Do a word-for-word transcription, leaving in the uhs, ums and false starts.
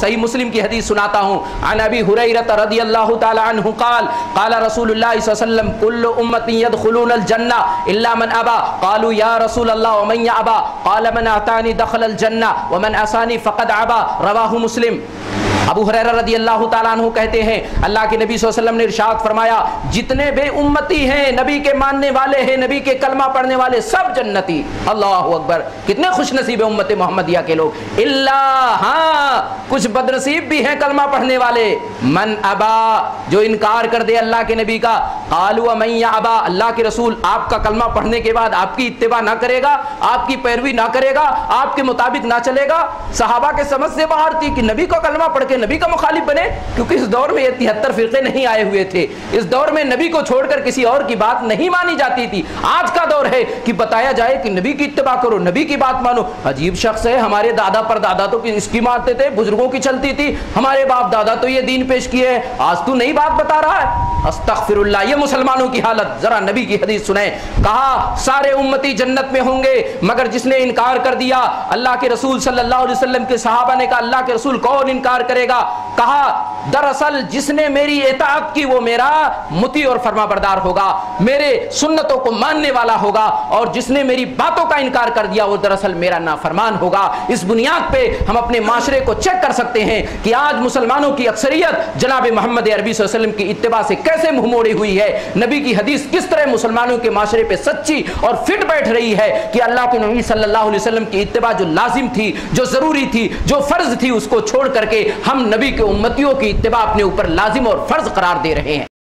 صحیح مسلم کی حدیث سناتا ہوں. عن ابی ہریرہ رضی اللہ تعالی عنہ قال قال رسول اللہ صلی اللہ علیہ وسلم کل امتی يدخلون الجنہ الا من ابا قالوا یا رسول اللہ ومن یابا قال من اعطانی دخل الجنہ ومن عصانی فقد ابا. رواہ مسلم. ابو ہریرہ رضی اللہ تعالیٰ عنہ کہتے ہیں اللہ کے نبی صلی اللہ علیہ وسلم نے ارشاد فرمایا جتنے بے امتی ہیں, نبی کے ماننے والے ہیں, نبی کے کلمہ پڑھنے والے, سب جنتی. اللہ اکبر, کتنے خوش نصیب ہیں امت محمدیہ کے لوگ. اللہ, ہاں کچھ بدنصیب بھی ہیں کلمہ پڑھنے والے. من ابا, جو انکار کر دے اللہ کے نبی کا. قالوا من یابا, اللہ کے رسول آپ کا کلمہ پڑھنے کے بعد آپ کی اتباع نہ کرے گا, آپ کی پیروی نہ کرے گا, آپ کے مطابق نہ چلے گا. صحابہ کے سمجھ سے باہر تھی کہ نبی کا کلمہ پڑھ کے نبی کا مخالف بنے, کیونکہ اس دور میں یہ تہتر فرقے نہیں آئے ہوئے تھے. اس دور میں نبی کو چھوڑ کر کسی اور کی بات نہیں مانی جاتی تھی. آج کا دور ہے کہ بتایا جائے کہ نبی کی اتباع کرو, نبی کی بات مانو. عجیب شخص ہے, ہمارے دادا پر دادا تو اس کی مانتے تھے, بزرگوں کی چلتی تھی, ہمارے باپ دادا تو یہ دین پیش کیے, آج تو نئی بات بتا رہا ہے. استغفر اللہ. یہ مسلمانوں کی حالت. ذرا نبی کی حدیث سنیں. کہا سارے امتی جنت میں ہوں گے مگر جس نے انکار کر دیا. اللہ کے رسول صلی اللہ علیہ وسلم کے صحابہ نے کہا اللہ کے رسول کون انکار کرے گا؟ کہا دراصل جس نے میری اطاعت کی وہ میرا مطیع اور فرما بردار ہوگا, میرے سنتوں کو ماننے والا ہوگا, اور جس نے میری باتوں کا انکار کر دیا وہ دراصل میرا نافرمان ہوگا. اس بنیاد پہ ہم اپنے معاشرے کو چیک کر سکتے ہیں کہ آج مسلمانوں کی اکثریت جناب محمد عربی صلی اللہ علیہ وسلم کی اتباع سے کیسے منہ موڑی ہوئی ہے. نبی کی حدیث کس طرح مسلمانوں کے معاشرے پہ سچی اور فٹ بیٹھ رہی ہے کہ اللہ کے نبی صلی اللہ علیہ وسلم کی اتباع جو لازم تھی, جو ضروری تھی, جو فرض تھی, اس کو چھوڑ کر کے ہم نبی کے امتیوں کی اتباع اپنے اوپر لازم اور فرض قرار دے رہے ہیں.